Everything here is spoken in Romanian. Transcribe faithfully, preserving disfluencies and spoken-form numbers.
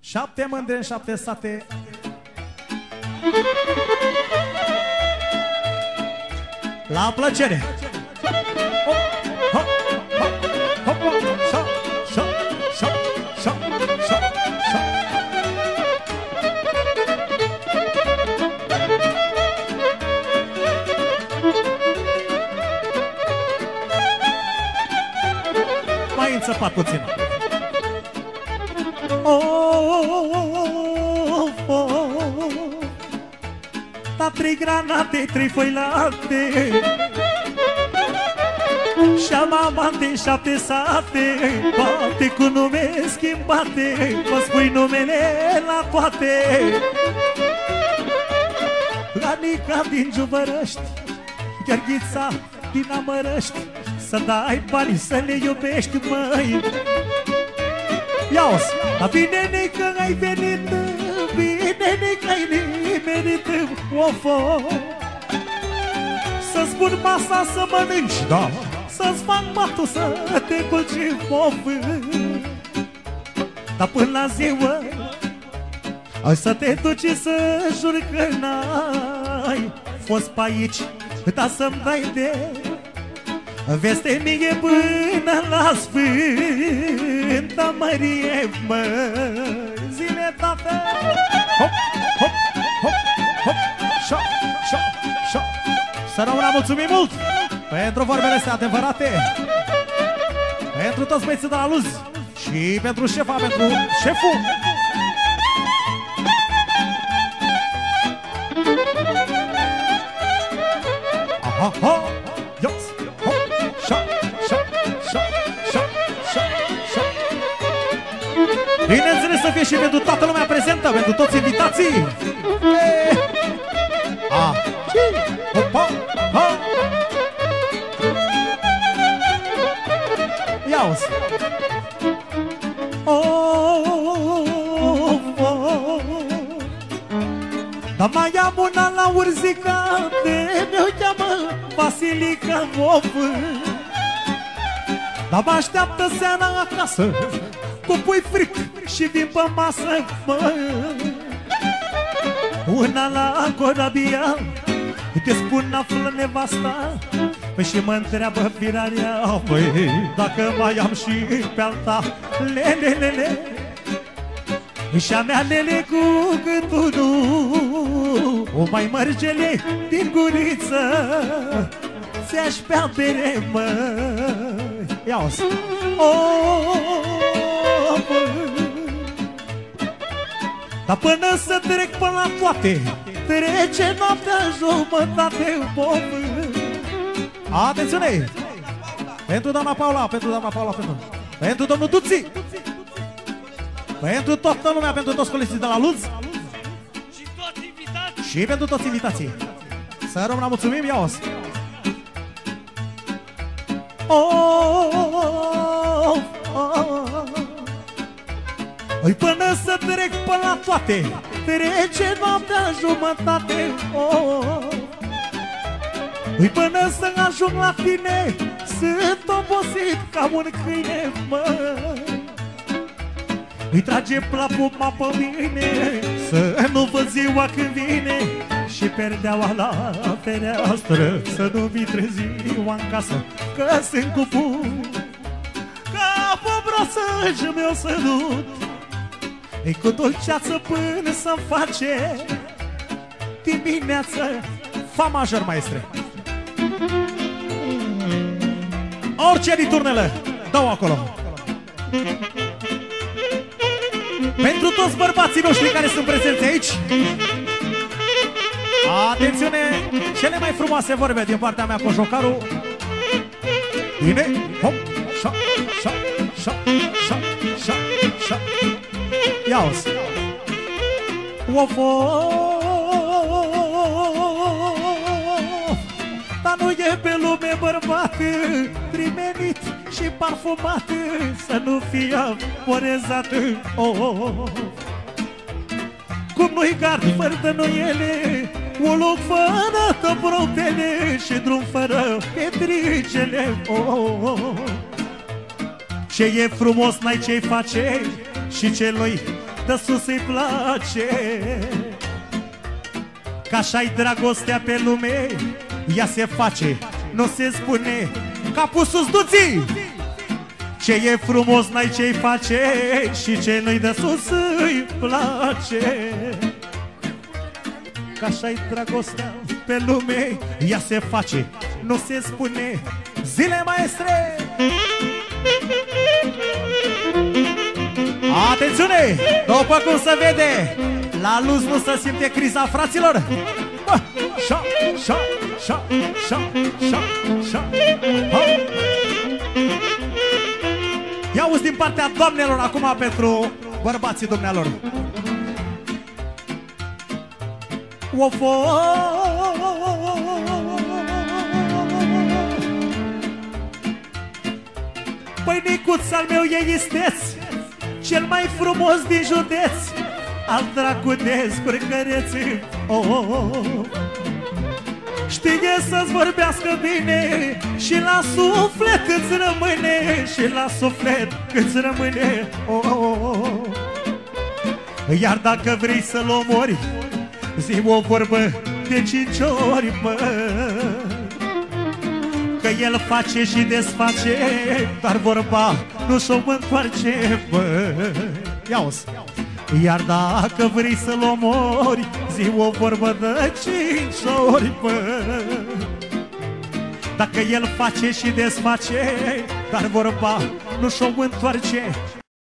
Șapte mândre în șapte sate. La plăcere. Hop, hop, hop, hop, hop, șa, șa, șa, șa, șa, șa. Mai înțăpat puțin. Oh, oh, da trei granate, trei foi lapte și-am amante în șapte sate, toate cu nume schimbate, mă spui numele la toate. Anica din Giuvărăști, Gheorghița din Amărăști, să dai bani să le iubești, măi. Ia-o-s, dar bine că ai venit, bine că ai nimerit, ofo. Să-ți pun masa să mănânci, da, să-ți fac matul să te culci, of. Dar până la ziua ai să te duci să juri că n-ai fost pe aici, dar să-mi dai de veste mie până la Sfânta Mărie, mă. Zile, tată! Hop, hop, hop, hop, șa, șa, șa. Să rămână, mulțumim mult pentru vorbele astea adevărate, pentru toți băieții de la Luz și pentru șefa, pentru șeful. Aha, ha, ios! Bineînțeles să fie și pentru toată lumea prezentă, pentru toți invitații. A, opa, ha. Ia-o-s. Oh, oh. Dar mai am una la Urzica, de mi-o cheamă Vasilica, of. Dar mă așteaptă seara acasă cu pui fric și vin pe masă, mă. Una la corabia, te spun află nevasta, păi și mă întreabă firarea, păi dacă mai am și pe alta, lele, lele. Și-a mea lele cu gândul, o mai mărgele din guriță, ți-aș bea bere, mă. Ia-o-s. Oh, dar până să trec până la toate, trece noaptea jumătate, bom. Atențiune! Pentru doamna Paula, pentru doamna Paula, pentru, pentru domnul Duții, pentru toată lumea, pentru toți colegii de la Luz și toți invitații. Și pentru toți invitații. Să rămână, mulțumim, ia-o-s. Oh, oh, oh. Oi, până să trec până la toate, trece noaptea jumătate, oh. Oi, până să ajung la tine, sunt obosit ca un câine, mă. Îi trage plapuma pe mine, să nu văd ziua când vine, și perdeaua la fereastră, să nu mi trezi ziua în casă, că sunt cu fum, ca pe brasăjul meu sărut. E cu dulceață până să-mi face dimineață. Fa major, maestre. Orice riturnele, dau acolo. Pentru toți bărbații noștri care sunt prezenți aici, atențiune, cele mai frumoase vorbe din partea mea cu jocarul. Bine, hop, șa, șa, șa, șa, șa, șa. Ia-o-s. Of, dar nu e pe lume bărbat primenit și parfumat să nu fie aporezat. Oh, cum nu-i gard fără dănuiele, un loc fără căprotele și drum fără petricele. Oh, ce e frumos n-ai ce-i face și celui de sus îi place. Că așa-i dragostea pe lume, ea se face, nu se spune. Capul sus, duții! Ce e frumos n-ai ce-i face și ce nu-i de sus îi place. Că așa-i dragostea pe lume, ea se face, nu se spune. Zile, maestre! Atențiune! După cum se vede, la luz nu se simte criza, fraților. Bă, șa, șa, șa, șa, șa, șa, ha. Ia auzi din partea doamnelor acum pentru bărbații dumnealor. O fo. Păi Nicuț al meu e isteț, cel mai frumos din județ, al dracu de scurcăreț. Oh, oh, oh. Știe să-ți vorbească bine și la suflet îți rămâne, și la suflet îți rămâne. Oh, oh, oh. Iar dacă vrei să-l omori, zi o vorbă de cinci ori, mă. Că el face și desface, dar vorba nu s-o întoarce, bă. Ia-o-s. Iar dacă vrei să-l omori, zi o vorbă de cinci ori, bă. Dacă el face și desface, dar vorba nu s-o întoarce.